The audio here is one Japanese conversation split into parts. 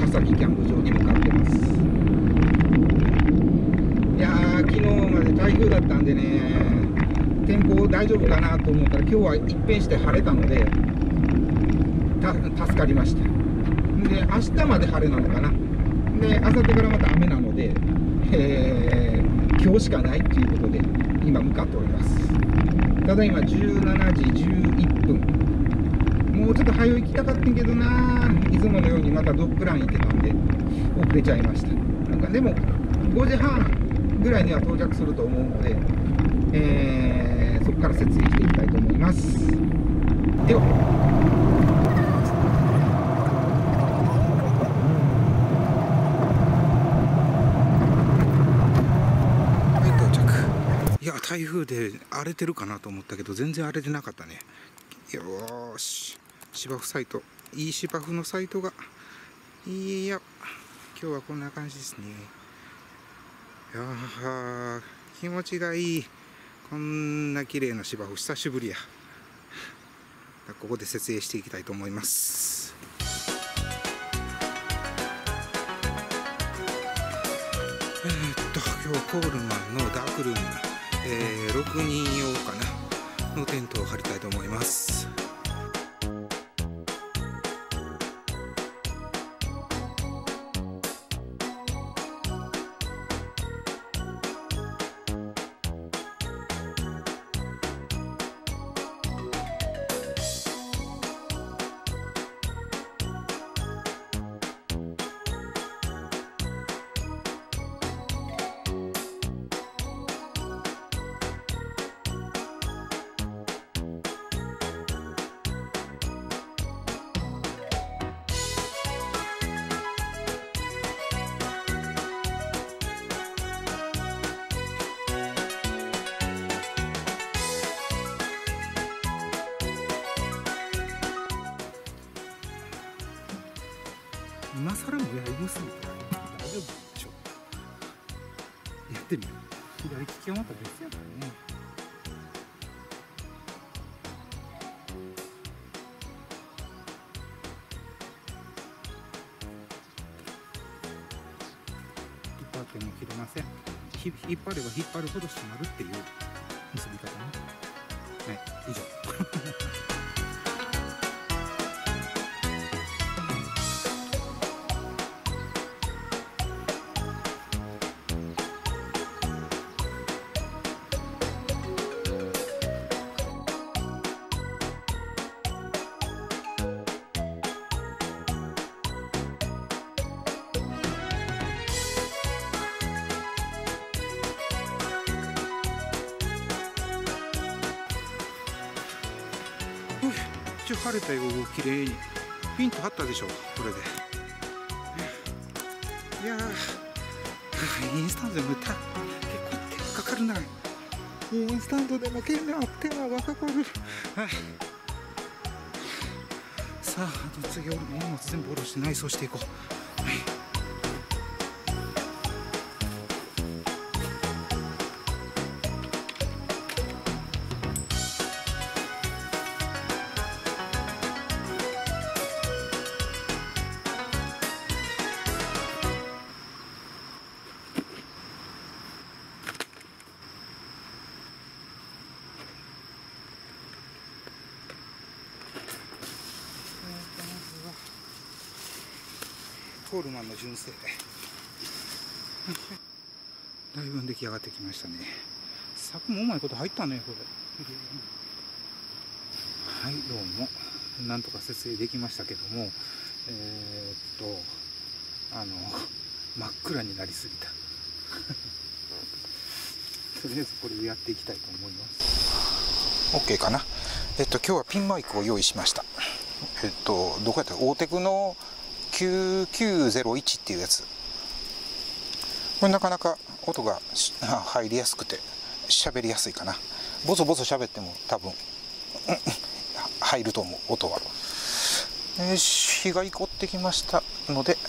朝日キャンプ場に向かってます。いやー、昨日まで台風だったんでね、天候大丈夫かなと思ったら、今日は一変して晴れたので助かりました。で、明日まで晴れなのかな。で、明後日からまた雨なので、今日しかないということで今向かっております。ただいま17時11分。もうちょっと早行きたかったんけどな、いつものようにまたドッグラン行ってたんで遅れちゃいました。なんかでも5時半ぐらいには到着すると思うので、そこから設営していきたいと思います。では台風で荒れてるかなと思ったけど全然荒れてなかったね。よーし、芝生サイト、いい芝生のサイトがいいや。今日はこんな感じですね。いやー、気持ちがいい。こんな綺麗な芝生久しぶりや。ここで設営していきたいと思います。今日コールマンのダークルーム、6人用かなのテントを張りたいと思います。今更もやり結びたら大丈夫でしょ。やってみる。左利きはまた別やからね。引っ張っても切れません。引っ張れば引っ張るほど締まるっていう結び方ね。はい、以上。一応晴れたよ、綺麗にピンと張ったでしょ、これで。いやー、インスタントでも結構手がかかるな。インスタントでも手間がかかる。さあ、あと次荷物全部下ろして内装していこう。はい。コールマンの純正だいぶ出来上がってきましたね。柵もうまいこと入ったね、これ。はい、どうもなんとか設営できましたけども、真っ暗になりすぎたとりあえずこれをやっていきたいと思います。 OK かな。今日はピンマイクを用意しました。どこやったらオーテクの9901っていうやつ。これなかなか音が入りやすくて喋りやすいかな。ボソボソ喋っても多分入ると思う、音は。日が凝ってきましたので、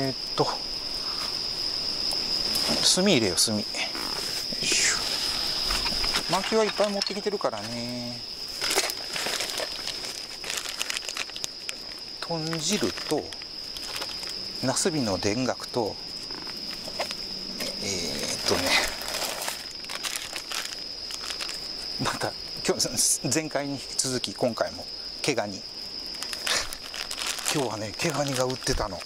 炭入れよ、炭。薪はいっぱい持ってきてるからね。豚汁とナスビの田楽とまた前回に引き続き今回も毛ガニ。今日はね毛ガニが売ってたの。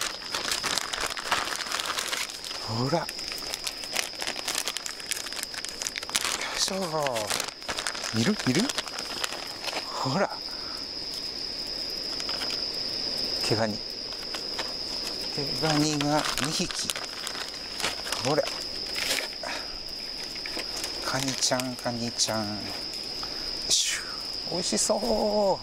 ほら、よいしょ。見るほら、毛ガニが2匹。ほら、カニちゃん。おいしそう。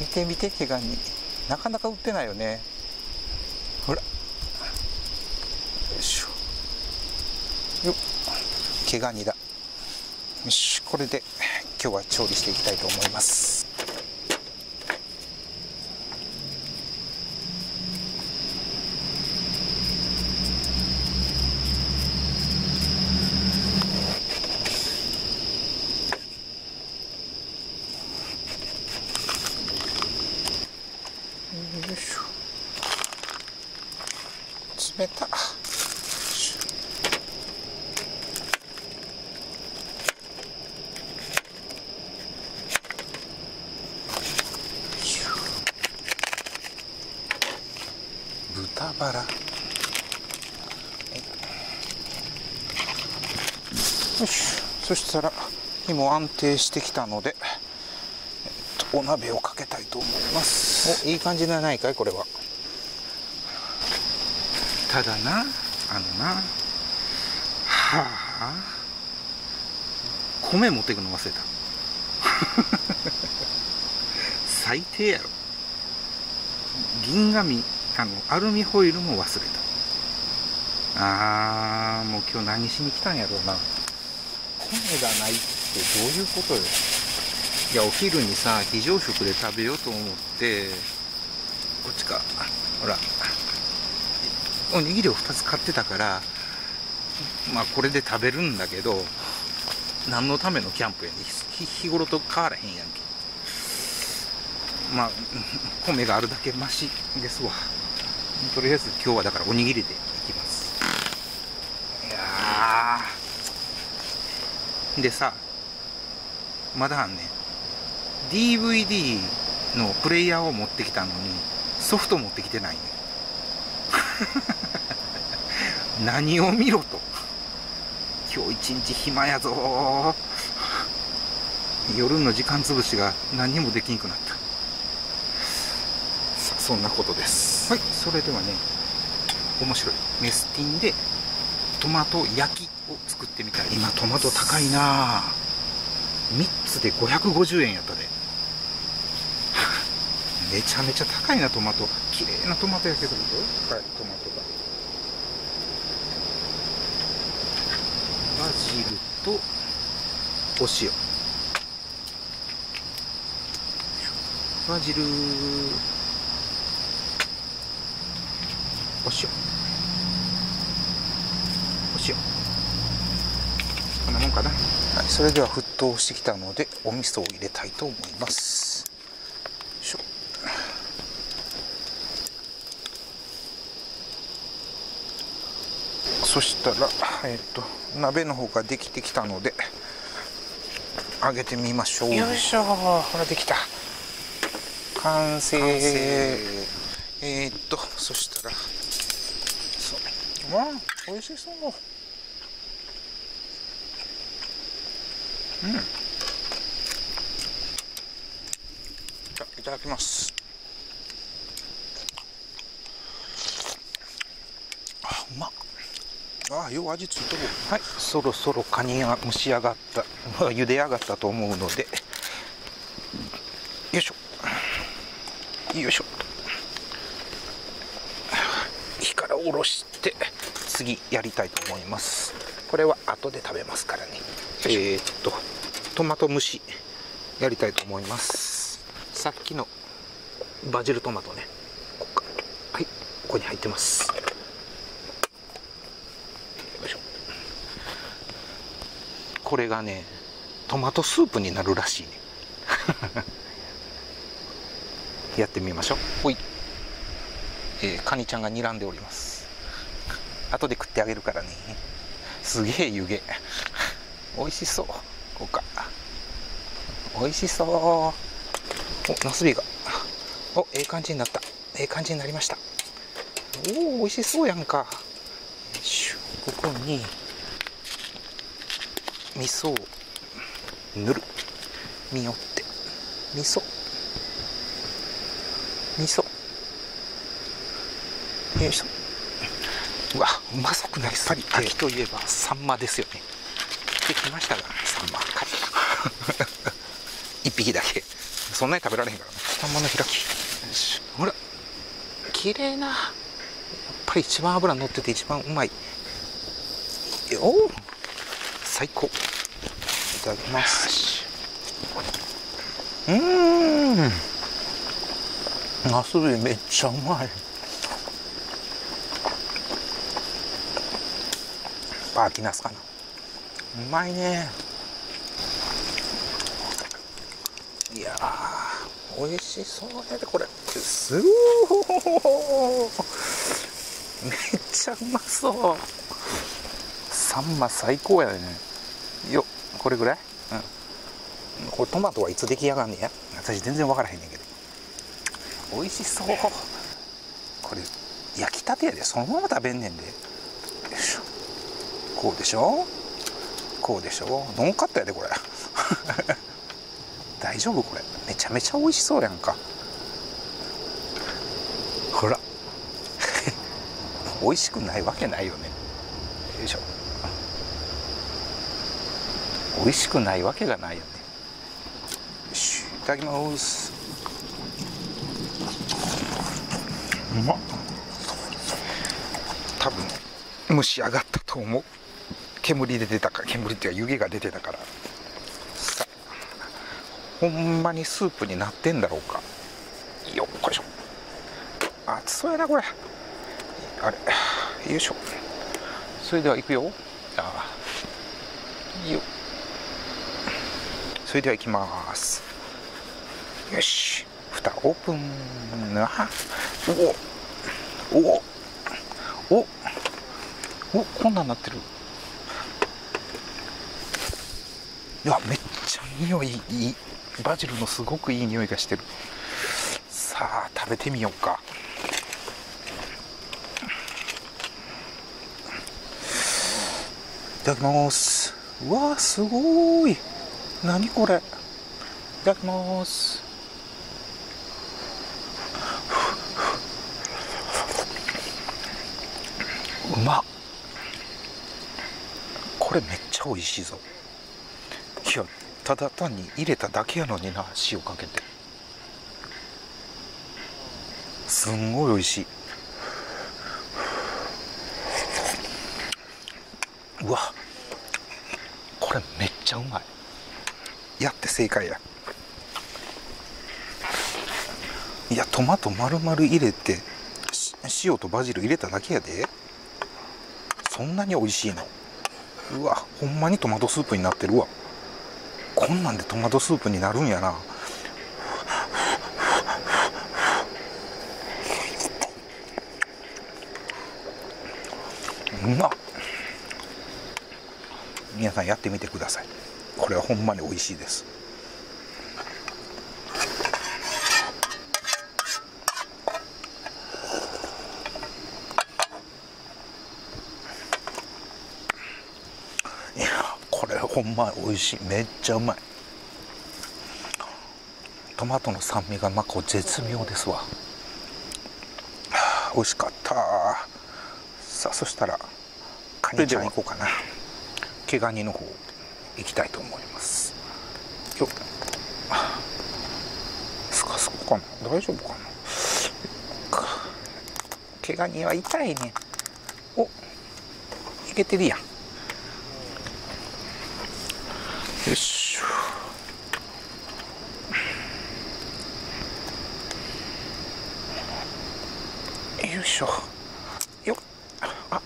見て毛ガニ、なかなか売ってないよね。ほら、よいしょ。よっ、毛ガニだ。よし、これで今日は調理していきたいと思います。よいしょ。冷た。豚バラ。よし。そしたら火も安定してきたので、お鍋をかけたいと思います。いい感じじゃないかい、これは。ただな、米持っていくの忘れた。最低やろ。銀紙、アルミホイルも忘れた。もう今日何しに来たんやろうな。米がないってどういうことよ。いや、お昼にさ、非常食で食べようと思って、こっちか、ほら、おにぎりを2つ買ってたから、まあこれで食べるんだけど、何のためのキャンプやね。日頃と変わらへんやんけ。まあ米があるだけマシですわ。とりあえず今日はだからおにぎりでいきます。いやー、でさ、まだあんね、DVD のプレイヤーを持ってきたのにソフト持ってきてないね。何を見ろと。今日一日暇やぞ。夜の時間つぶしが何にもできんくなった。さあ、そんなことです。はい、それではね、面白いメスティンでトマト焼きを作ってみたい。今トマト高いな。3つで550円やったで。めちゃめちゃ高いな、トマト。綺麗なトマトやけど。はい、トマトが。バジルとお塩。バジル、お塩。こんなもんかな。はい、それでは沸騰してきたのでお味噌を入れたいと思います。よいしょ。そしたら鍋の方ができてきたので揚げてみましょう。よいしょ。ほら、できた。完成。そしたら、わあ、美味しそう。いただきます。うまっ。よう味ついてる。はい、そろそろカニが蒸し上がった、茹で上がったと思うので、よいしょ。火から下ろして次やりたいと思います。これは後で食べますからね。トマト蒸しやりたいと思います。さっきのバジルトマトね、はい、ここに入ってます。よいしょ。これがね、トマトスープになるらしいね。やってみましょう。ほい。 カニちゃんが睨んでおります。後で食ってあげるからね。すげえ湯気。美味しそう。こうか。美味しそう。お、ナスビが。お、ええ感じになった。ええ感じになりました。おお、美味しそうやんか。よいしょ。ここに味噌を塗る。によって味噌よいしょ。うわ、うまそくなりそう。秋といえばサンマですよね。できましたが、サンマカリ一匹だけ。そんなに食べられへんからね。サンマの開き。よし、ほら綺麗な。やっぱり一番脂乗ってて一番うまい。おお、最高。いただきます。ナスビめっちゃうまい。パーキナスかな。うまいね。いやー、美味しそうやでこれ。すごー、めっちゃうまそう。サンマ最高やね。よっ、これぐらい。これトマトはいつ出来上がんねや。私全然分からへんねんけど。美味しそう。これ焼きたてやで、そのまま食べんねんで。よいしょ。こうでしょ、こうでしょ。ノンカットやでこれ大丈夫これ。めちゃめちゃ美味しそうやんか。ほら美味しくないわけないよね。よいしょ。美味しくないわけがないよね。よし、いただきます。うまっ。多分蒸し上がったと思う。煙で出たから、煙っていうか湯気が出てたから。さあ、ほんまにスープになってんだろうか。よっこいしょ。熱そうやなこれ。あれ、よいしょ。それではいくよ。ああ、よっ。それではいきます。よし、蓋オープン。お、こんなんなってる。いや、めっちゃ匂いいい。バジルのすごくいい匂いがしてる。さあ、食べてみようか。いただきます。うわー、すごーい。何これ。いただきます。うまっ。これめっちゃ美味しいぞ。いや、ただ単に入れただけやのにな、塩かけて。すんごい美味しい。うわ、これめっちゃうまい。やって正解や。いや、トマト丸々入れて塩とバジル入れただけやで。そんなに美味しいの。うわ、ほんまにトマトスープになってるわ。こんなんでトマトスープになるんやな。うまっ。皆さんやってみてください。これはほんまに美味しいです。いや、これほんま美味しい。めっちゃうまい。トマトの酸味がこう絶妙ですわ。美味しかった。さあ、そしたらカニちゃん行こうかな。毛ガニの方行きたいと思います。よっ、スカスカかな、大丈夫かな。毛ガニは痛いね。お、いけてるやん。よしょ。よいしょ。よっ。あ、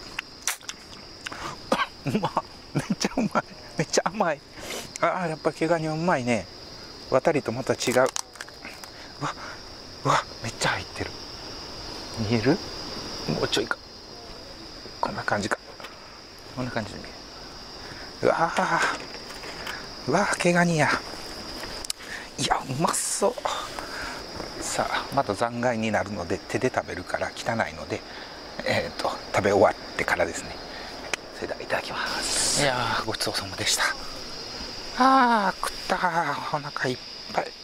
うまっ。めっちゃうまい。めっちゃ甘い。ああ、やっぱ毛ガニはうまいね。渡りとまた違う。うわ、めっちゃ入ってる。 見える？もうちょいか。こんな感じか。こんな感じで見える。うわー、うわー、毛ガニや。いや、うまそう。さあ、また残骸になるので手で食べるから汚いので、食べ終わってからですね。それではいただきます。いやー、ごちそうさまでした。あー、食ったー。お腹いっぱい。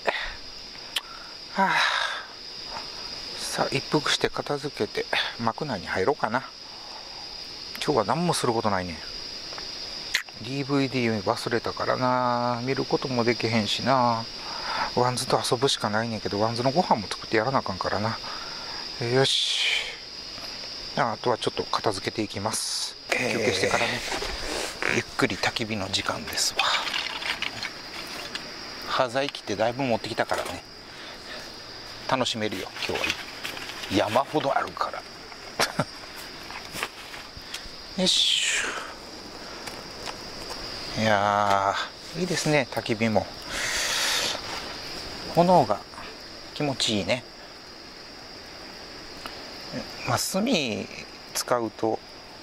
さあ、一服して片付けて幕内に入ろうかな。今日は何もすることないね。 DVD 忘れたからな、見ることもできへんしな。ワンズと遊ぶしかないねんけど、ワンズのご飯も作ってやらなあかんからな。よし、あとはちょっと片付けていきます。休憩してからね、ゆっくり焚き火の時間ですわ。端材切ってだいぶ持ってきたからね、楽しめるよ今日は。山ほどあるからよし。いやー、いいですね、焚き火も。炎が気持ちいいね。まあ、炭使うと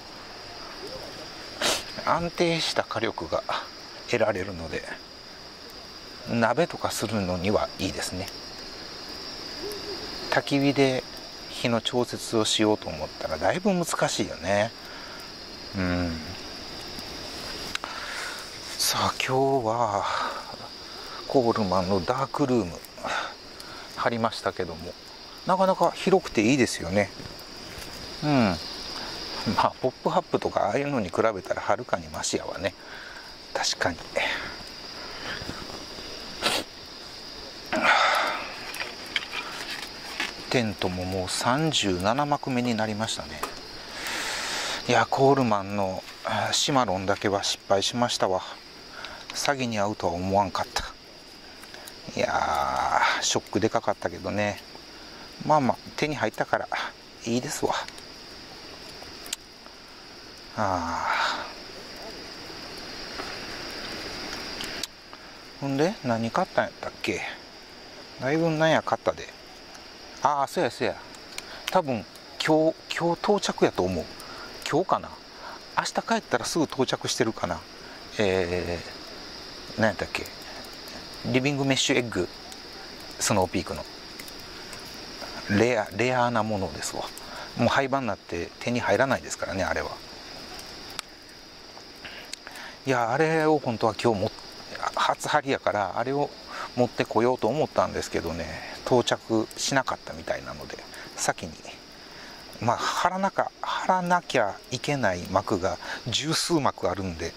安定した火力が得られるので、鍋とかするのにはいいですね。焚き火で火の調節をしようと思ったらだいぶ難しいよね。さあ、今日はコールマンのダークルーム貼りましたけども、なかなか広くていいですよね。まあポップハップとかああいうのに比べたらはるかにマシやわね。確かに。テントももう37幕目になりましたね。いや、コールマンのシマロンだけは失敗しましたわ。詐欺に遭うとは思わんかった。いやー、ショックでかかったけどね。まあまあ手に入ったからいいですわ。ほんで何買ったんやったっけ。だいぶなんや買ったで。そうやそうや、多分今日到着やと思う。今日かな、明日帰ったらすぐ到着してるかな。何やったっけ、リビングメッシュエッグ、スノーピークのレアなものですわ。もう廃盤になって手に入らないですからね、あれは。いや、あれを本当は今日初張りやから、あれを持ってこようと思ったんですけどね、到着しなかったみたいなので、先にまあ貼らなきゃいけない幕が十数幕あるんで、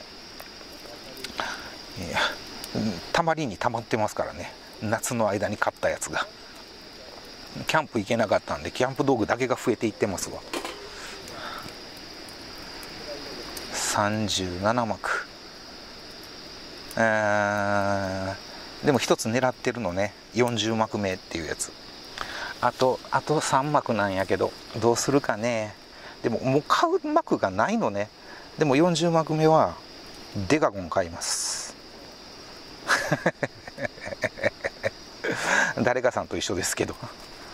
たまりにたまってますからね、夏の間に買ったやつが。キャンプ行けなかったんで、キャンプ道具だけが増えていってますわ。37幕。でも一つ狙ってるのね、40幕目っていうやつ。あと3幕なんやけど、どうするかね。でももう買う幕がないのね。でも40幕目はデカゴン買います誰かさんと一緒ですけど、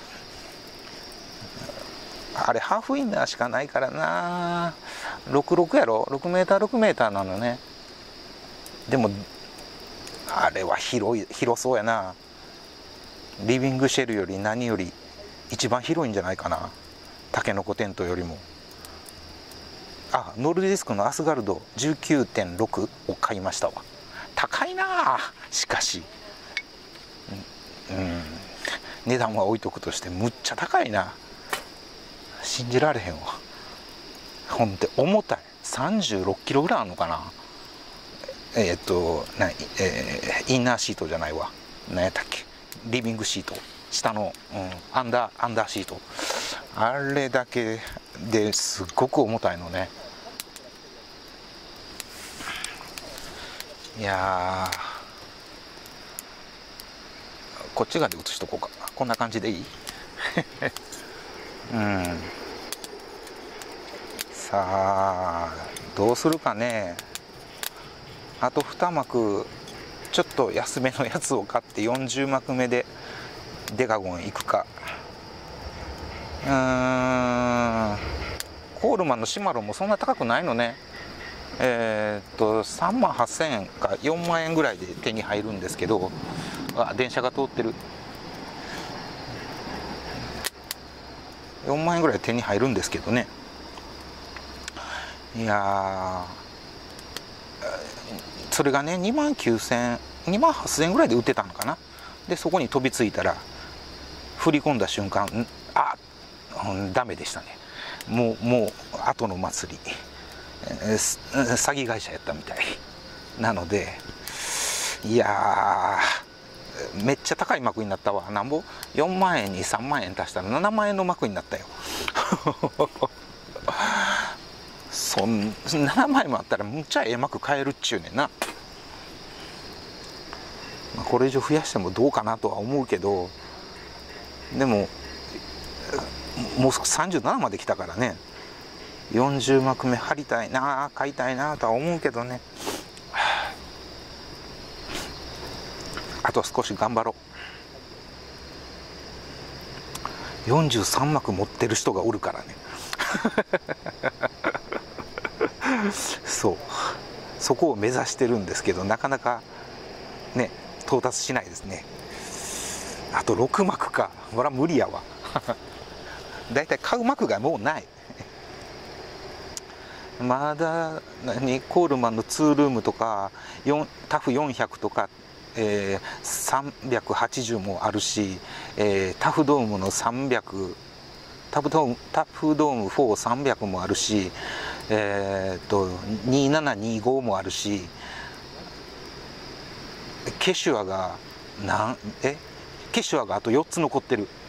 あれハーフインナーしかないからな。66やろ、6m6mなのね。でもあれは広そうやな。リビングシェルより何より一番広いんじゃないかな、タケノコテントよりも。ノルディスクのアスガルド 19.6 を買いましたわ。高いな。しかし値段は置いとくとしてむっちゃ高いな。信じられへんわ。ほんで重たい。36キロぐらいあるのかな。インナーシートじゃないわ、何やったっけ、リビングシート、下の、アンダーシート、あれだけですっごく重たいのね。いやー、こっち側で映しとこうか。こんな感じでいいさあどうするかね。あと2幕ちょっと安めのやつを買って40幕目でデカゴン行くか。 コールマンのシマロンもそんな高くないのね。3万8000円か4万円ぐらいで手に入るんですけど、電車が通ってる。4万円ぐらいで手に入るんですけどね。いやそれがね2万9000 2万8000円ぐらいで売ってたのかな。でそこに飛びついたら振り込んだ瞬間ダメでしたね。もう後の祭り、詐欺会社やったみたいなので、いやめっちゃ高い幕になったわ。なんぼ4万円に3万円足したら7万円の幕になったよ7万円もあったらむっちゃええ幕買えるっちゅうねんな。これ以上増やしてもどうかなとは思うけど、でももうすぐ37まで来たからね、40幕目貼りたいな、買いたいなとは思うけどね。あと少し頑張ろう。43幕持ってる人がおるからねそこを目指してるんですけど、なかなかね到達しないですね。あと6幕か、これは無理やわだいたい買う幕がもうないまだコールマンの2ルームとかタフ400とか、380もあるし、タフドームの300、タフドーム4300もあるし、2725もあるし、ケシュアがケシュアがあと4つ残ってる。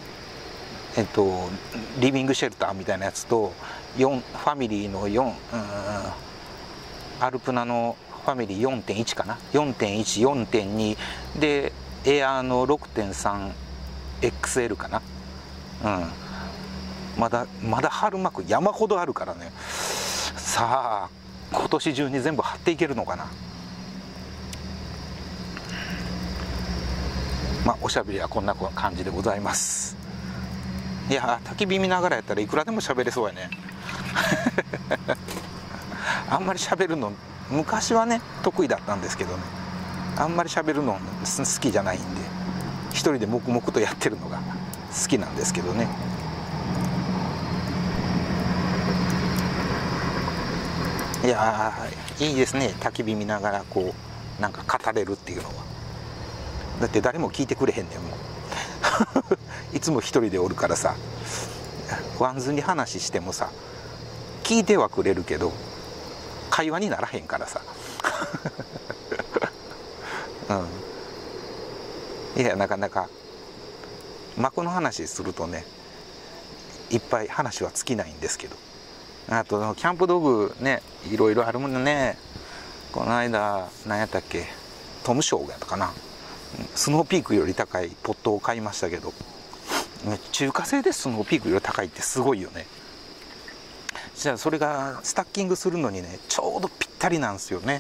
リビングシェルターみたいなやつとファミリーのアルプナのファミリー 4.1 かな、 4.1 4.2 でエアーの 6.3XL かな。まだ貼る幕山ほどあるからね。さあ今年中に全部貼っていけるのかな。おしゃべりはこんな感じでございます。いや焚き火見ながらやったらいくらでも喋れそうやねあんまり喋るの昔はね得意だったんですけどね、あんまり喋るの好きじゃないんで、一人で黙々とやってるのが好きなんですけどね。いやいいですね、焚き火見ながらこうなんか語れるっていうのは。だって誰も聞いてくれへんねんもんいつも一人でおるからさ、ワンズに話してもさ聞いてはくれるけど会話にならへんからさいやなかなか幕の話するとねいっぱい話は尽きないんですけど、あとキャンプ道具ねいろいろあるもんね。この間何やったっけ、トムショーやったかな、スノーピークより高いポットを買いましたけど、中華製でスノーピークより高いってすごいよね。じゃあそれがスタッキングするのにねちょうどぴったりなんですよね。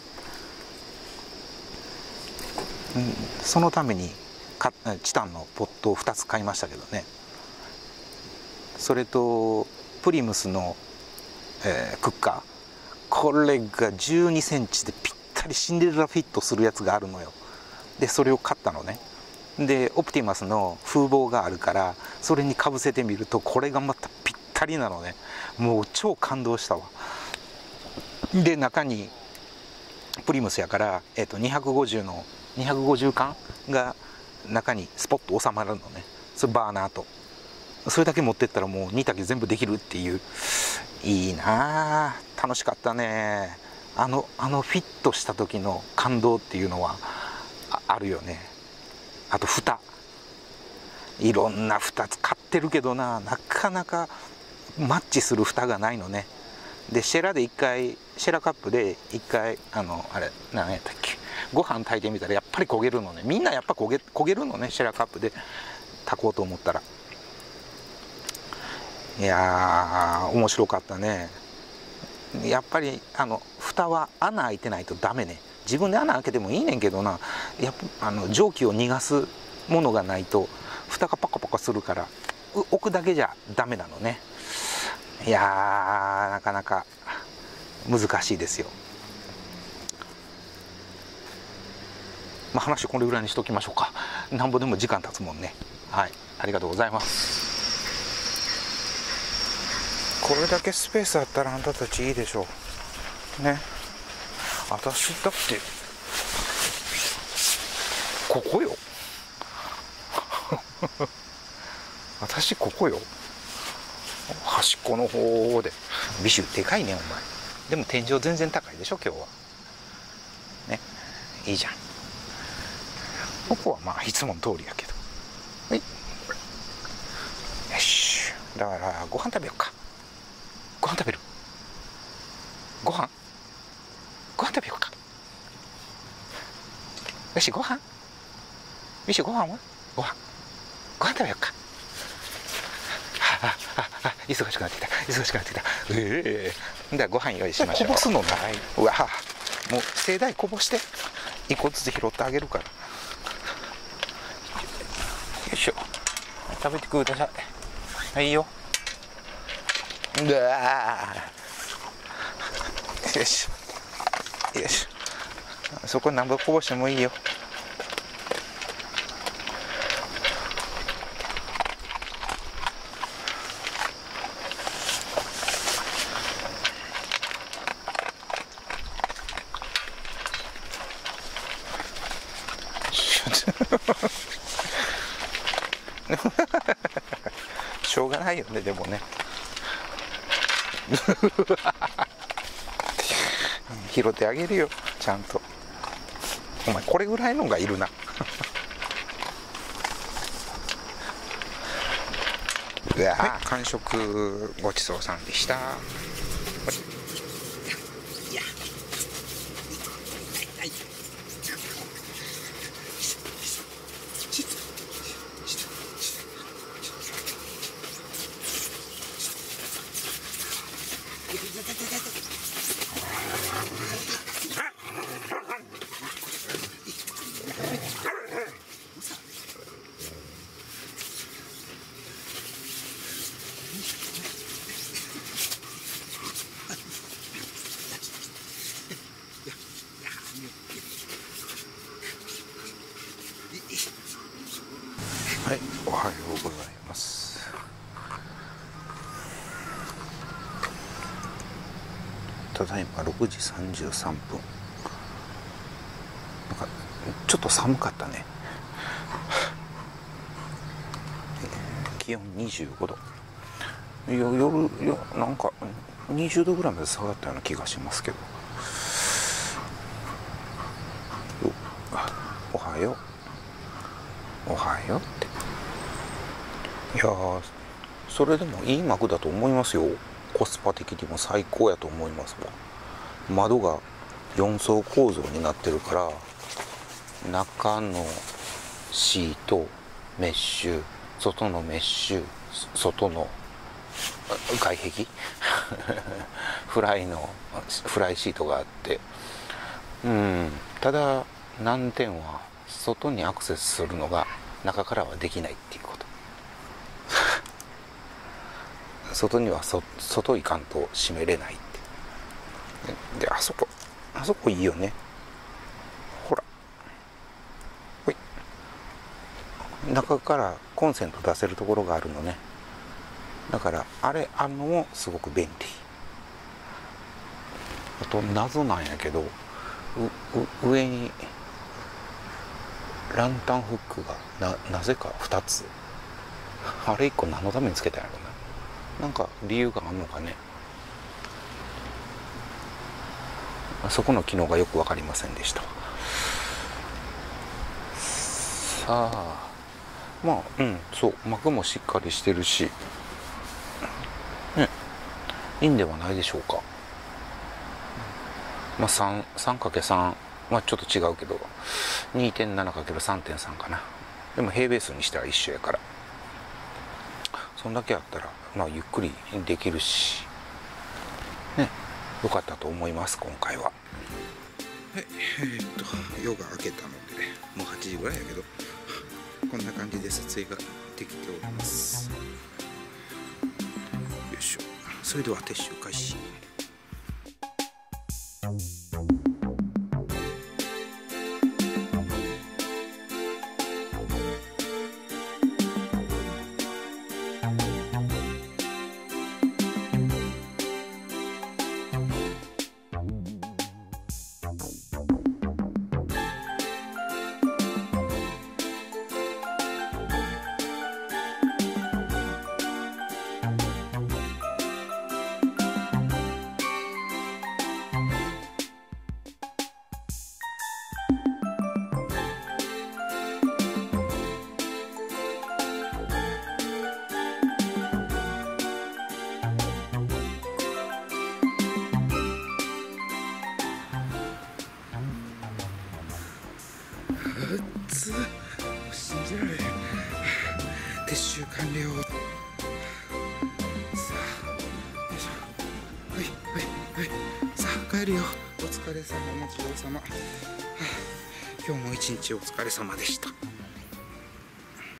そのためにチタンのポットを2つ買いましたけどね。それとプリムスの、クッカー、これが12センチでぴったりシンデレラフィットするやつがあるのよ。でそれを買ったのね。でオプティマスの風防があるからそれにかぶせてみるとこれがまたぴったりなのね。もう超感動したわ。で中にプリムスやから、250の250缶が中にスポッと収まるのね。それバーナーとそれだけ持ってったらもう2炊全部できるっていう、いいなあ、楽しかったね。あのフィットした時の感動っていうのはあるよね。あと蓋、いろんな蓋使ってるけどなかなかマッチする蓋がないのね。でシェラカップで一回あれ何やったっけ、ご飯炊いてみたらやっぱり焦げるのね。みんなやっぱ焦げるのね、シェラカップで炊こうと思ったら。いやー面白かったね。やっぱり蓋は穴開いてないとダメね。自分で穴開けてもいいねんけどな、蒸気を逃がすものがないと蓋がパカパカするから置くだけじゃダメなのね。いやー、なかなか難しいですよ。まあ話これぐらいにしときましょうか。なんぼでも時間経つもんね。はい、ありがとうございます。これだけスペースあったらあんたたちいいでしょうね。私だってここよ私ここよ、端っこの方で。ビシュでかいねお前。でも天井全然高いでしょ今日はね。いいじゃん。ここはまあいつもの通りやけど。はい、よし。だからご飯食べようか。ご飯食べる？ご飯食べようか。よし、ご飯よし、ご飯はご飯食べようか。忙しくなってきた。ではご飯用意しましょう。こぼすのない。うわ、もう盛大こぼして一個ずつ拾ってあげるから。よいしょ、食べてください。はいよ。うわ、よしよし、そこ何ぼこぼしてもいいよ。しょうがないよね、でもね。拾ってあげるよ、ちゃんと。お前これぐらいのがいるな。うわ、はい、完食ごちそうさんでした。はい、おはようございます。ただいま6時33分。なんかちょっと寒かったね。気温25度。いや、夜なんか20度ぐらいまで下がったような気がしますけど。おはよう。おはようって。いやー、それでもいい幕だと思いますよ。コスパ的にも最高やと思いますわ。窓が4層構造になってるから、中のシート、メッシュ、外のメッシュ、外の外壁フライシートがあって、ただ難点は外にアクセスするのが中からはできないっていうこと。外には外行かんと閉めれないって。で、あそこいいよね。ほら、ほい、中からコンセント出せるところがあるのね。だからあるのもすごく便利。あと謎なんやけど、上にランタンフックがなぜか2つ。あれ1個何のためにつけたんやろうな。なんか理由があんのかね。そこの機能がよく分かりませんでした。さあ、まあそう、幕もしっかりしてるしね、いいんではないでしょうか。まあ 3×3、まあちょっと違うけど 2.7×3.3 かな。でも平ベースにしたら一緒やから、そんだけあったらまあゆっくりできるしね、よかったと思います今回は。はい、夜が明けたのでもう8時ぐらいやけど、 こんな感じで撮影ができております。よいしょ。それでは撤収開始。もう信じられへん。撤収完了。さあ、よいしょ。はいはいはい。さあ帰るよ。お疲れ様、お待ちどおさま。今日も一日お疲れ様でした。